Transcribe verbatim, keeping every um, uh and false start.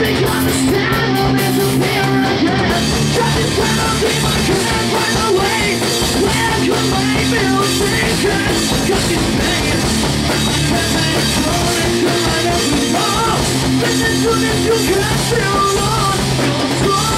think I understand, I'll disappear again. Just in front of me, I couldn't find a way where I could make me thinking. Cause it's pain, I can't make it through into my next fall. Listen to this, you can't feel alone. You're